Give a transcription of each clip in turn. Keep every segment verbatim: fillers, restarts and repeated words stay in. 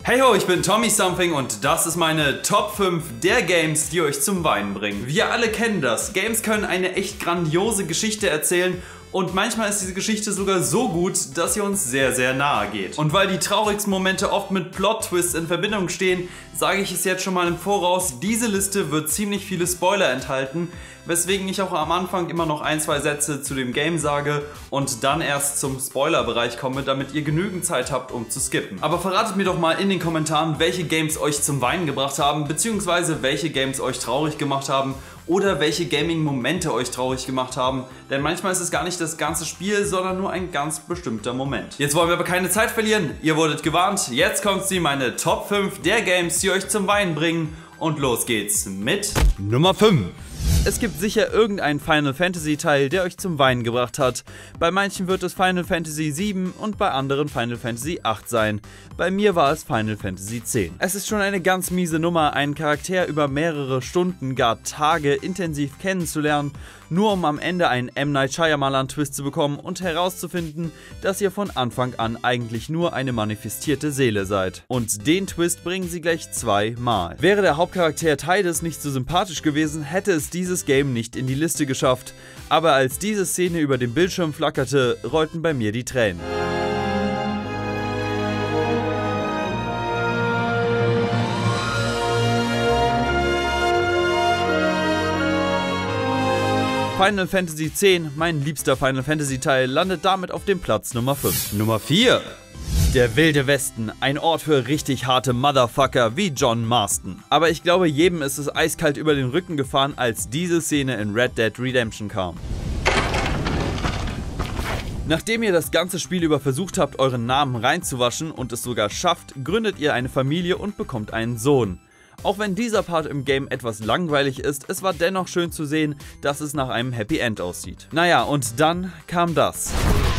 Hey ho, ich bin Tommy Something und das ist meine Top fünf der Games, die euch zum Weinen bringen. Wir alle kennen das. Games können eine echt grandiose Geschichte erzählen und manchmal ist diese Geschichte sogar so gut, dass sie uns sehr, sehr nahe geht. Und weil die traurigsten Momente oft mit Plot-Twists in Verbindung stehen, sage ich es jetzt schon mal im Voraus, diese Liste wird ziemlich viele Spoiler enthalten, weswegen ich auch am Anfang immer noch ein, zwei Sätze zu dem Game sage und dann erst zum Spoilerbereich komme, damit ihr genügend Zeit habt, um zu skippen. Aber verratet mir doch mal in den Kommentaren, welche Games euch zum Weinen gebracht haben, beziehungsweise welche Games euch traurig gemacht haben oder welche Gaming-Momente euch traurig gemacht haben, denn manchmal ist es gar nicht das ganze Spiel, sondern nur ein ganz bestimmter Moment. Jetzt wollen wir aber keine Zeit verlieren, ihr wurdet gewarnt, jetzt kommt sie, meine Top fünf der Games, die euch zum Weinen bringen und los geht's mit Nummer fünf. Es gibt sicher irgendeinen Final Fantasy Teil, der euch zum Weinen gebracht hat. Bei manchen wird es Final Fantasy sieben und bei anderen Final Fantasy acht sein. Bei mir war es Final Fantasy zehn. Es ist schon eine ganz miese Nummer, einen Charakter über mehrere Stunden, gar Tage intensiv kennenzulernen, nur um am Ende einen M. Night Shyamalan Twist zu bekommen und herauszufinden, dass ihr von Anfang an eigentlich nur eine manifestierte Seele seid. Und den Twist bringen sie gleich zweimal. Wäre der Hauptcharakter Tidus nicht so sympathisch gewesen, hätte es dieses Game nicht in die Liste geschafft. Aber als diese Szene über den Bildschirm flackerte, rollten bei mir die Tränen. Final Fantasy zehn, mein liebster Final Fantasy Teil, landet damit auf dem Platz Nummer fünf. Nummer vier. Der Wilde Westen, ein Ort für richtig harte Motherfucker wie John Marston. Aber ich glaube, jedem ist es eiskalt über den Rücken gefahren, als diese Szene in Red Dead Redemption kam. Nachdem ihr das ganze Spiel über versucht habt, euren Namen reinzuwaschen und es sogar schafft, gründet ihr eine Familie und bekommt einen Sohn. Auch wenn dieser Part im Game etwas langweilig ist, es war dennoch schön zu sehen, dass es nach einem Happy End aussieht. Naja, und dann kam das.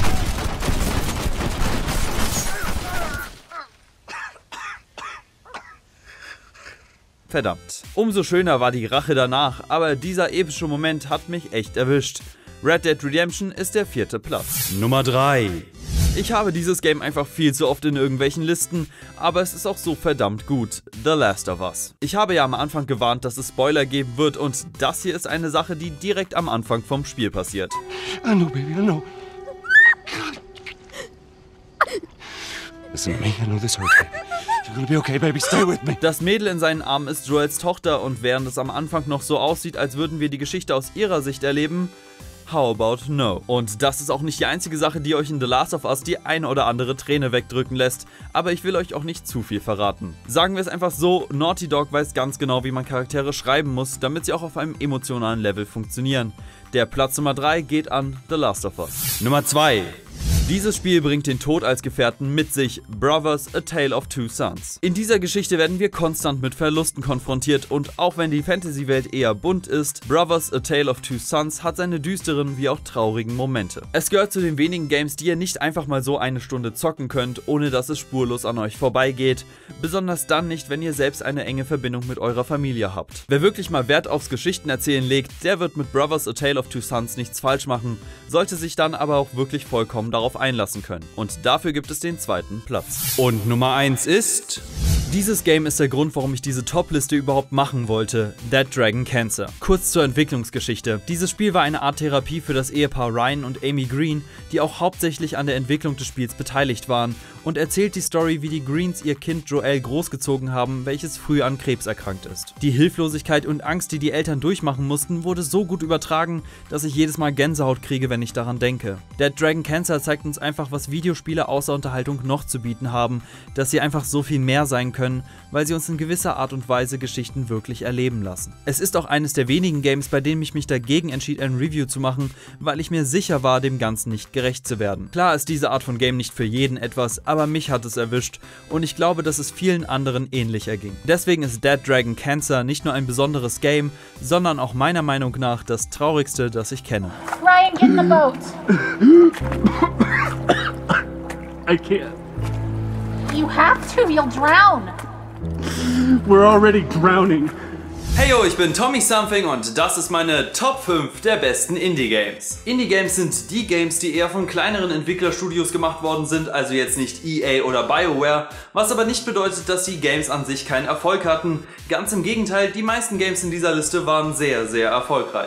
Verdammt. Umso schöner war die Rache danach, aber dieser epische Moment hat mich echt erwischt. Red Dead Redemption ist der vierte Platz. Nummer drei. Ich habe dieses Game einfach viel zu oft in irgendwelchen Listen, aber es ist auch so verdammt gut. The Last of Us. Ich habe ja am Anfang gewarnt, dass es Spoiler geben wird und das hier ist eine Sache, die direkt am Anfang vom Spiel passiert. I know, baby, I know. Listen to me, I know this hurts, baby. You're gonna be okay, baby, stay with me. Das Mädel in seinen Armen ist Joels Tochter und während es am Anfang noch so aussieht, als würden wir die Geschichte aus ihrer Sicht erleben, how about no? Und das ist auch nicht die einzige Sache, die euch in The Last of Us die eine oder andere Träne wegdrücken lässt, aber ich will euch auch nicht zu viel verraten. Sagen wir es einfach so, Naughty Dog weiß ganz genau, wie man Charaktere schreiben muss, damit sie auch auf einem emotionalen Level funktionieren. Der Platz Nummer drei geht an The Last of Us. Nummer zwei. Dieses Spiel bringt den Tod als Gefährten mit sich, Brothers: A Tale of Two Sons. In dieser Geschichte werden wir konstant mit Verlusten konfrontiert und auch wenn die Fantasy-Welt eher bunt ist, Brothers: A Tale of Two Sons hat seine düsteren wie auch traurigen Momente. Es gehört zu den wenigen Games, die ihr nicht einfach mal so eine Stunde zocken könnt, ohne dass es spurlos an euch vorbeigeht, besonders dann nicht, wenn ihr selbst eine enge Verbindung mit eurer Familie habt. Wer wirklich mal Wert aufs Geschichtenerzählen legt, der wird mit Brothers: A Tale of Two Sons nichts falsch machen, sollte sich dann aber auch wirklich vollkommen darauf einlassen können. Und dafür gibt es den zweiten Platz. Und Nummer eins ist... Dieses Game ist der Grund, warum ich diese Top-Liste überhaupt machen wollte, Dead Dragon Cancer. Kurz zur Entwicklungsgeschichte. Dieses Spiel war eine Art Therapie für das Ehepaar Ryan und Amy Green, die auch hauptsächlich an der Entwicklung des Spiels beteiligt waren und erzählt die Story, wie die Greens ihr Kind Joel großgezogen haben, welches früh an Krebs erkrankt ist. Die Hilflosigkeit und Angst, die die Eltern durchmachen mussten, wurde so gut übertragen, dass ich jedes Mal Gänsehaut kriege, wenn ich daran denke. Dead Dragon Cancer zeigt uns einfach, was Videospiele außer Unterhaltung noch zu bieten haben, dass sie einfach so viel mehr sein können, weil sie uns in gewisser Art und Weise Geschichten wirklich erleben lassen. Es ist auch eines der wenigen Games, bei denen ich mich dagegen entschied, ein Review zu machen, weil ich mir sicher war, dem Ganzen nicht gerecht zu werden. Klar ist diese Art von Game nicht für jeden etwas, aber mich hat es erwischt und ich glaube, dass es vielen anderen ähnlich erging. Deswegen ist Dead Dragon Cancer nicht nur ein besonderes Game, sondern auch meiner Meinung nach das traurigste, das ich kenne. Ryan, get in the boat. I can't. You have to, you'll drown. We're already drowning. Heyo, ich bin Tommy Something und das ist meine Top fünf der besten Indie-Games. Indie-Games sind die Games, die eher von kleineren Entwicklerstudios gemacht worden sind, also jetzt nicht E A oder BioWare, was aber nicht bedeutet, dass die Games an sich keinen Erfolg hatten. Ganz im Gegenteil, die meisten Games in dieser Liste waren sehr, sehr erfolgreich.